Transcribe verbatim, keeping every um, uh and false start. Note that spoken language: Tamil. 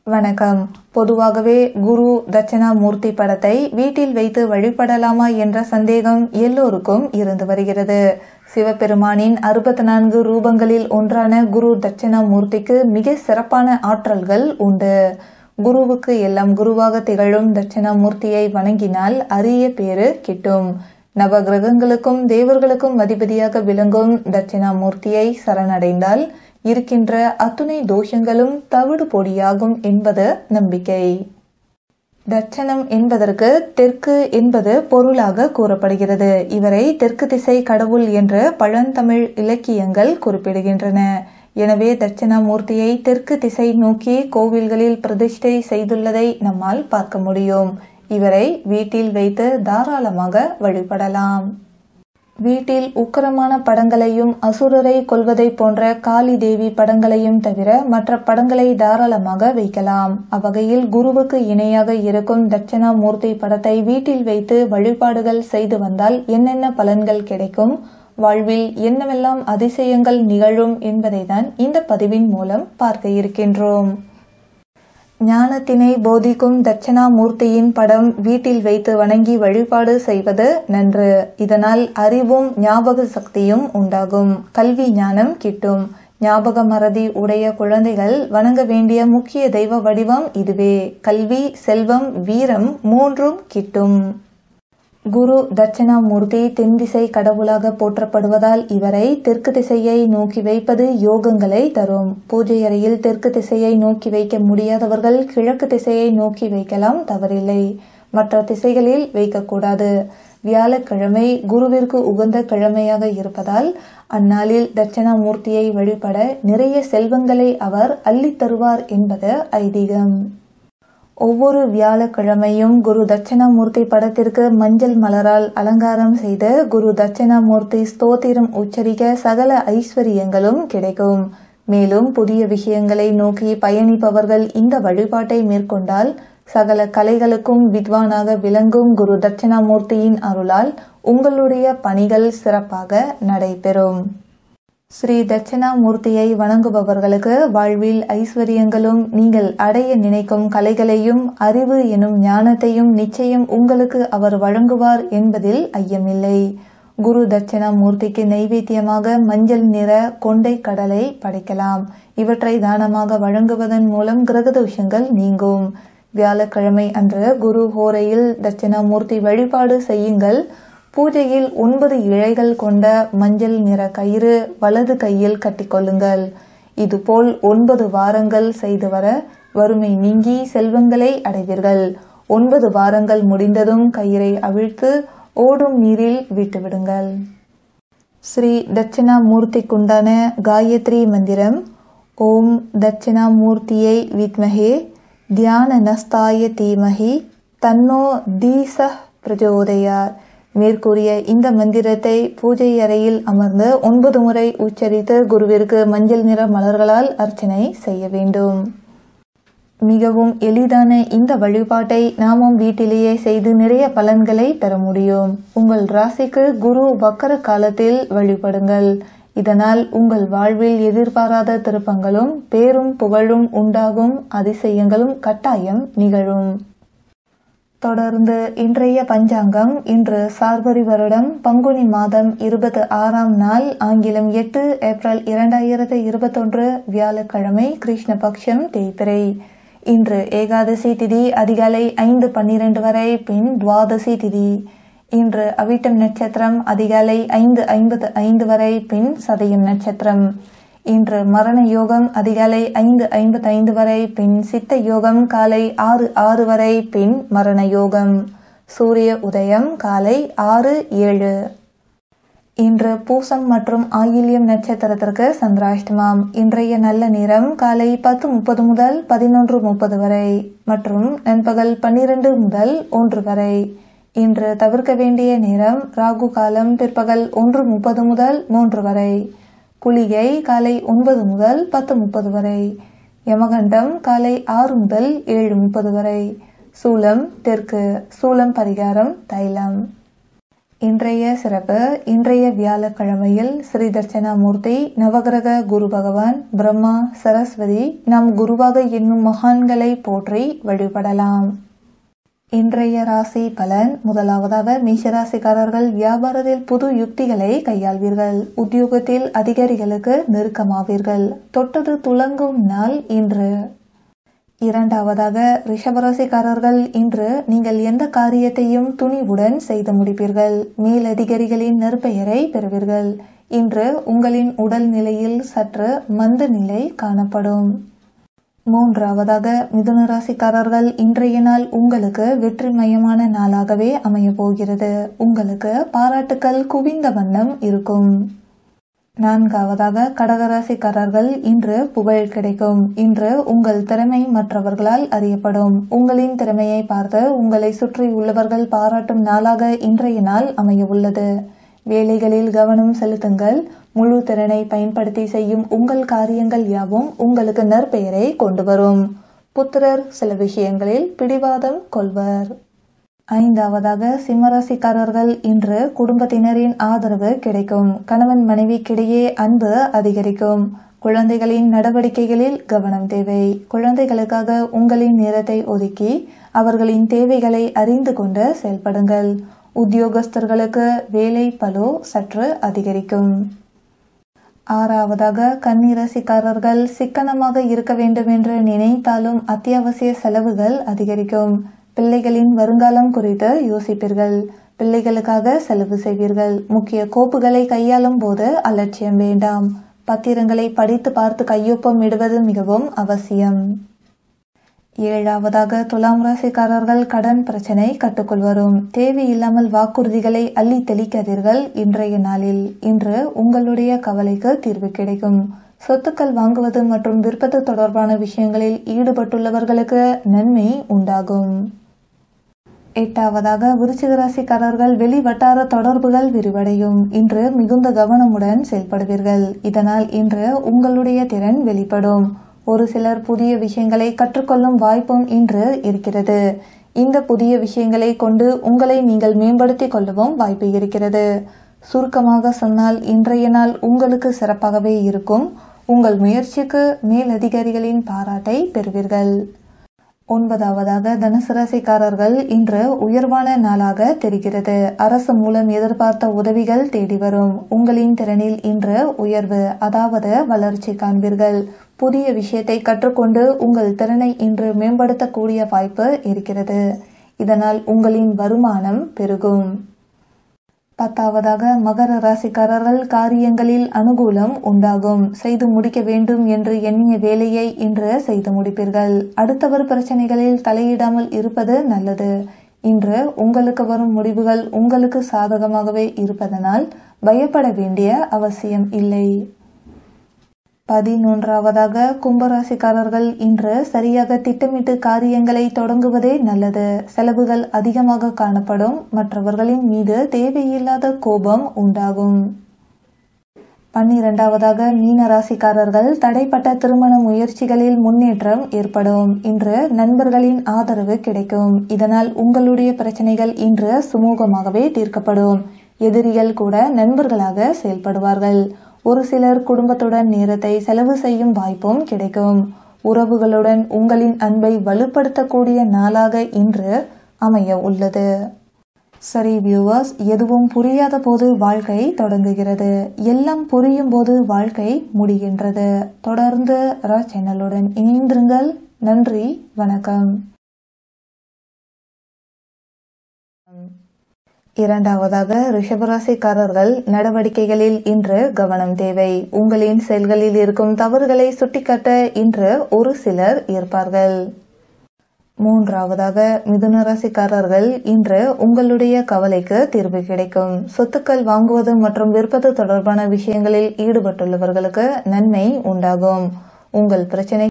வணக்கம். பொதுவாகவே குரு தட்சிணாமூர்த்தி படத்தை வீட்டில் வைத்து வழிபடலாமா என்ற சந்தேகம் எல்லோருக்கும் இருந்து வருகிறது. சிவபெருமானின் அறுபத்தி நான்கு ரூபங்களில் ஒன்றான குரு தட்சிணாமூர்த்திக்கு மிக சிறப்பான ஆற்றல்கள் உண்டு. குருவுக்கு எல்லாம் குருவாக திகழும் தட்சிணாமூர்த்தியை வணங்கினால் அரிய பேறு கிட்டும். நவ கிரகங்களுக்கும் தேவர்களுக்கும் அதிபதியாக விளங்கும் தட்சிணாமூர்த்தியை சரணடைந்தால் இருக்கின்ற அத்துணை தோஷங்களும் தவிடு பொடியாகும் என்பது நம்பிக்கை. தட்சணம் என்பதற்கு தெற்கு என்பது பொருளாக கூறப்படுகிறது. இவரை தெற்கு திசை கடவுள் என்று பழந்தமிழ் இலக்கியங்கள் குறிப்பிடுகின்றன. எனவே தட்சிணாமூர்த்தியை தெற்கு திசை நோக்கி கோவில்களில் பிரதிஷ்டை செய்துள்ளதை நம்மால் பார்க்க முடியும். இவரை வீட்டில் வைத்து தாராளமாக வழிபடலாம். வீட்டில் உக்கிரமான படங்களையும் அசுரரை கொல்வதை போன்ற காளி தேவி படங்களையும் தவிர மற்ற படங்களை தாராளமாக வைக்கலாம். அவ்வகையில் குருவுக்கு இணையாக இருக்கும் தட்சிணாமூர்த்தி படத்தை வீட்டில் வைத்து வழிபாடுகள் செய்து வந்தால் என்னென்ன பலன்கள் கிடைக்கும், வாழ்வில் என்னவெல்லாம் அதிசயங்கள் நிகழும் என்பதை தான் இந்த பதிவின் மூலம் பார்க்க இருக்கின்றோம். ஞானத்தினை போதிக்கும் தட்சிணாமூர்த்தியின் படம் வீட்டில் வைத்து வணங்கி வழிபாடு செய்வது நன்று. இதனால் அறிவும் ஞாபக சக்தியும் உண்டாகும். கல்வி ஞானம் கிட்டும். ஞாபக மறதி உடைய குழந்தைகள் வணங்க வேண்டிய முக்கிய தெய்வ வடிவம் இதுவே. கல்வி, செல்வம், வீரம் மூன்றும் கிட்டும். குரு தட்சிணாமூர்த்தி தென் திசை கடவுளாக போற்றப்படுவதால் இவரை தெற்கு திசையை நோக்கி வைப்பது யோகங்களை தரும். பூஜை அறையில் தெற்கு திசையை நோக்கி வைக்க முடியாதவர்கள் கிழக்கு திசையை நோக்கி வைக்கலாம், தவறில்லை. மற்ற திசைகளில் வைக்கக்கூடாது. வியாழக்கிழமை குருவிற்கு உகந்த கிழமையாக இருப்பதால் அந்நாளில் தட்சிணாமூர்த்தியை வழிபட நிறைய செல்வங்களை அவர் அள்ளித் தருவார் என்பது ஐதீகம். ஒவ்வொரு வியாழக்கிழமையும் குரு தட்சிணாமூர்த்தி படத்திற்கு மஞ்சள் மலரால் அலங்காரம் செய்து குரு தட்சிணாமூர்த்தி ஸ்தோத்திரம் உச்சரிக்க சகல ஐஸ்வர்யங்களும் கிடைக்கும். மேலும் புதிய விஷயங்களை நோக்கி பயணிப்பவர்கள் இந்த வழிபாட்டை மேற்கொண்டால் சகல கலைகளுக்கும் வித்வானாக விளங்கும் குரு தட்சிணாமூர்த்தியின் அருளால் உங்களுடைய பணிகள் சிறப்பாக நடைபெறும். ஸ்ரீ தட்சிணாமூர்த்தியை வணங்குபவர்களுக்கு வாழ்வில் ஐஸ்வர்யங்களும் நீங்கள் அடைய நினைக்கும் கலைகளையும் அறிவு எனும் ஞானத்தையும் நிச்சயம் உங்களுக்கு அவர் வழங்குவார் என்பதில் ஐயமில்லை. குரு தட்சிணாமூர்த்திக்கு நைவேத்தியமாக மஞ்சள் நிற கொண்டை கடலை படைக்கலாம். இவற்றை தானமாக வழங்குவதன் மூலம் கிரகதோஷங்கள் நீங்கும். வியாழக்கிழமை அன்று குரு ஹோரையில் தட்சிணாமூர்த்தி வழிபாடு செய்யுங்கள். பூஜையில் ஒன்பது இழைகள் கொண்ட மஞ்சள் நிற கயிறு வலது கையில் கட்டிக்கொள்ளுங்கள். இதுபோல் ஒன்பது வாரங்கள் செய்து வர வறுமை நீங்கி செல்வங்களை அடைவீர்கள். ஒன்பது வாரங்கள் முடிந்ததும் கயிறை அவிழ்த்து ஓடும் நீரில் விட்டுவிடுங்கள். ஸ்ரீ தட்சிணாமூர்த்திக்குண்டான காயத்ரி மந்திரம்: ஓம் தட்சிணாமூர்த்தியை வித்மஹே தியான நஸ்தாய தீமஹி தன்னோ தீச பிரஜோதயார். மேற்கூறிய இந்த மந்திரத்தை பூஜை அறையில் அமர்ந்து ஒன்பது முறை உச்சரித்து குருவிற்கு மஞ்சள் நிற மலர்களால் அர்ச்சனை செய்ய வேண்டும். மிகவும் எளிதான இந்த வழிபாட்டை நாமும் வீட்டிலேயே செய்து நிறைய பலன்களை பெற முடியும். உங்கள் ராசிக்கு குரு வக்கர காலத்தில் வழிபடுங்கள். இதனால் உங்கள் வாழ்வில் எதிர்பாராத திருப்பங்களும் பேரும் புகழும் உண்டாகும். அதிசயங்களும் கட்டாயம் நிகழும். தொடர்ந்து இன்றைய பஞ்சாங்கம். இன்று சார்வரி வருடம் பங்குனி மாதம் இருபத்தி ஆறாம் நாள், ஆங்கிலம் எட்டு ஏப்ரல் இரண்டாயிரத்து இருபத்தொன்று, வியாழக்கிழமை, கிருஷ்ணபக்ஷம் தேய்பிறை. இன்று ஏகாதசி திதி அதிகாலை ஐந்து பன்னிரண்டு வரை, பின் துவாதசி திதி. இன்று அவிட்டம் நட்சத்திரம் அதிகாலை ஐந்து ஐம்பத்து ஐந்து வரை, பின் சதயம் நட்சத்திரம். இன்று மரண யோகம் அதிகாலை ஐந்து ஐம்பத்தி ஐந்து வரை, பின் சித்த யோகம் காலை ஆறு ஆறு வரை, பின் மரண யோகம். சூரிய உதயம் காலை ஆறு ஏழு. இன்று பூசம் மற்றும் ஆயில்யம் நட்சத்திரத்திற்கு சந்திராஷ்டமம். இன்றைய நல்ல நேரம் காலை பத்து முப்பது முதல் பதினொன்று முப்பது வரை மற்றும் நண்பகல் பன்னிரண்டு முதல் ஒன்று வரை. இன்று தவிர்க்க வேண்டிய நேரம் ராகு காலம் பிற்பகல் ஒன்று முப்பது முதல் மூன்று வரை. குளிகை காலை ஒன்பது முதல் பத்து முப்பது வரை. யமகண்டம் காலை ஆறு முதல் ஏழு முப்பது வரை. சூலம் தெற்கு. சூலம் பரிகாரம் தைலம். இன்றைய சிறப்பு. இன்றைய வியாழக்கிழமையில் ஸ்ரீ தட்சணாமூர்த்தி, நவகிரக குரு பகவான், பிரம்மா, சரஸ்வதி, நம் குருவாக என்னும் மகான்களை போற்றி வழிபடலாம். இன்றைய ராசி பலன். முதலாவதாக மேஷராசிக்காரர்கள் வியாபாரத்தில் புது யுக்திகளை கையாள்வீர்கள். உத்தியோகத்தில் அதிகாரிகளுக்கு நெருக்கமாவீர்கள். தொட்டது துலங்கும் நாள் இன்று. இரண்டாவதாக ரிஷபராசிக்காரர்கள் இன்று நீங்கள் எந்த காரியத்தையும் துணிவுடன் செய்து முடிப்பீர்கள். மேலதிகாரிகளின் நற்பெயரை பெறுவீர்கள். இன்று உங்களின் உடல் நிலையில் சற்று மந்த நிலை காணப்படும். மூன்றாவதாக மிதுன ராசிக்காரர்கள் இன்றைய நாள் உங்களுக்கு வெற்றிமயமான நாளாகவே அமையப் போகிறது. உங்களுக்கு பாராட்டுக்கள் குவிந்த வண்ணம் இருக்கும். நான்காவதாக கடகராசிக்காரர்கள் இன்று புகழ் கிடைக்கும். இன்று உங்கள் திறமை மற்றவர்களால் அறியப்படும். உங்களின் திறமையை பார்த்து உங்களை சுற்றி உள்ளவர்கள் பாராட்டும் நாளாக இன்றைய நாள் அமைய உள்ளது. வேலைகளில் கவனம் செலுத்துங்கள். முழு திறனை பயன்படுத்தி செய்யும் உங்கள் காரியங்கள் யாவும் உங்களுக்கு நற்பெயரை கொண்டு வரும். புத்திரர் சில விஷயங்களில் பிடிவாதம் கொள்வர். ஐந்தாவதாக சிம்மராசிக்காரர்கள் இன்று குடும்பத்தினரின் ஆதரவு கிடைக்கும். கணவன் மனைவிக்கிடையே அன்பு அதிகரிக்கும். குழந்தைகளின் நடவடிக்கைகளில் கவனம் தேவை. குழந்தைகளுக்காக உங்களின் நேரத்தை ஒதுக்கி அவர்களின் தேவைகளை அறிந்து கொண்டு செயல்படுங்கள். உத்தியோகஸ்தர்களுக்கு வேலை பளு சற்று அதிகரிக்கும். ஆறாவதாக கன்னிராசிக்காரர்கள் சிக்கனமாக இருக்க வேண்டும் என்று நினைத்தாலும் அத்தியாவசிய செலவுகள் அதிகரிக்கும். பிள்ளைகளின் வருங்காலம் குறித்து யோசிப்பீர்கள். பிள்ளைகளுக்காக செலவு செய்வீர்கள். முக்கிய கோப்புகளை கையாளும் போது அலட்சியம் வேண்டாம். பத்திரங்களை படித்து பார்த்து கையொப்பம் இடுவது மிகவும் அவசியம். ஏழாவதாக துலாம் ராசிக்காரர்கள் கடன் பிரச்சனை கட்டுக்குள் வரும். தேவையில்லாமல் வாக்குறுதிகளை அள்ளி தெளிக்காதீர்கள். இன்றைய நாளில் இன்று உங்களுடைய கவலைக்கு தீர்வு கிடைக்கும். சொத்துக்கள் வாங்குவது மற்றும் விற்பது தொடர்பான விஷயங்களில் ஈடுபட்டுள்ளவர்களுக்கு நன்மை உண்டாகும். எட்டாவதாக விருச்சிக ராசிக்காரர்கள் வெளி வட்டார தொடர்புகள் விரிவடையும். இன்று மிகுந்த கவனமுடன் செயல்படுவீர்கள். இதனால் இன்று உங்களுடைய திறன் வெளிப்படும். ஒரு சிலர் புதிய விஷயங்களை கற்றுக்கொள்ளும் வாய்ப்பும் இன்று இருக்கிறது. இந்த புதிய விஷயங்களை கொண்டு உங்களை நீங்கள் மேம்படுத்திக் கொள்ளவும் வாய்ப்பு இருக்கிறது. சுருக்கமாக சொன்னால் இன்றைய நாள் உங்களுக்கு சிறப்பாகவே இருக்கும். உங்கள் முயற்சிக்கு மேலதிகாரிகளின் பாராட்டை பெறுவீர்கள். ஒன்பதாவதாக தனுசு ராசிக்காரர்கள் இன்று உயர்வான நாளாக தெரிகிறது. அரசு மூலம் எதிர்பார்த்த உதவிகள் தேடி வரும். உங்களின் திறனில் இன்று உயர்வு, அதாவது வளர்ச்சி காண்பீர்கள். புதிய விஷயத்தை கற்றுக்கொண்டு உங்கள் திறனை இன்று மேம்படுத்தக்கூடிய வாய்ப்பு இருக்கிறது. இதனால் உங்களின் வருமானம் பெருகும். பத்தாவதாக மகர ராசிக்காரர்கள் காரியங்களில் அனுகூலம் உண்டாகும். செய்து முடிக்க வேண்டும் என்று எண்ணிய வேலையை இன்று செய்து முடிப்பீர்கள். அடுத்தவர் பிரச்சனைகளில் தலையிடாமல் இருப்பது நல்லது. இன்று உங்களுக்கு வரும் முடிவுகள் உங்களுக்கு சாதகமாகவே இருப்பதனால் பயப்பட வேண்டிய அவசியம் இல்லை. பதினொன்றாவதாக கும்பராசிக்காரர்கள் இன்று சரியாக திட்டமிட்டு காரியங்களை தொடங்குவதே நல்லது. செலவுகள் அதிகமாக காணப்படும். மற்றவர்களின் மீது தேவையில்லாத கோபம் உண்டாகும். பன்னிரண்டாவதாக மீன ராசிக்காரர்கள் தடைப்பட்ட திருமண முயற்சிகளில் முன்னேற்றம் ஏற்படும். இன்று நண்பர்களின் ஆதரவு கிடைக்கும். இதனால் உங்களுடைய பிரச்சனைகள் இன்று சுமூகமாகவே தீர்க்கப்படும். எதிரிகள் கூட நண்பர்களாக செயல்படுவார்கள். ஒரு சிலர் குடும்பத்துடன் நேரத்தை செலவு செய்யும் வாய்ப்பும் கிடைக்கும். உறவுகளுடன் உங்களின் அன்பை வலுப்படுத்தக்கூடிய நாளாக இன்று அமைய உள்ளது. சரி வியூவர்ஸ், எதுவும் புரியாத போது வாழ்க்கை தொடங்குகிறது. எல்லாம் புரியும் போது வாழ்க்கை முடிகின்றது. தொடர்ந்து ரா சேனலுடன் இணைந்திருங்கள். நன்றி, வணக்கம். இரண்டாவதாக ரிஷபராசிக்காரர்கள் நடவடிக்கைகளில் இன்று கவனம் தேவை. உங்களின் செயல்களில் இருக்கும் தவறுகளை சுட்டிக்காட்ட இன்று ஒரு சிலர் இருப்பார்கள். மூன்றாவதாக மிதுன ராசிக்காரர்கள் இன்று உங்களுடைய கவலைக்கு தீர்வு கிடைக்கும். சொத்துக்கள் வாங்குவது மற்றும் விற்பது தொடர்பான விஷயங்களில் ஈடுபட்டுள்ளவர்களுக்கு நன்மை உண்டாகும். உங்கள் பிரச்சனை